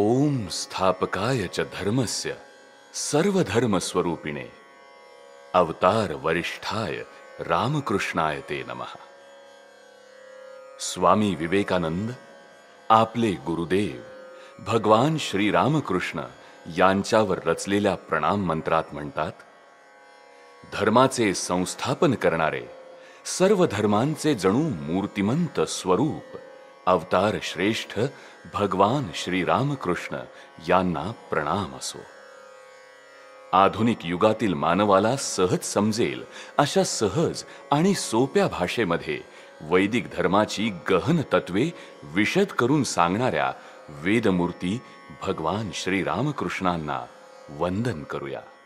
ओम स्थापकाय च धर्मस्य सर्वधर्मस्वरूपिणे अवतार वरिष्ठाय रामकृष्णाय ते नमः। स्वामी विवेकानंद आपले गुरुदेव भगवान श्री रामकृष्ण यांच्यावर रचलेल्या प्रणाम मंत्रात म्हणतात, धर्माचे संस्थापन करणारे सर्व धर्मांचे जणू मूर्तिमंत स्वरूप अवतार श्रेष्ठ भगवान श्री रामकृष्ण यांना प्रणाम असो। आधुनिक युगातील मानवाला सहज समजेल अशा सहज आणि सोप्या भाषेमध्ये वैदिक धर्माची गहन तत्वे विशद करून सांगणाऱ्या वेदमूर्ती भगवान श्री रामकृष्णांना वंदन करूया।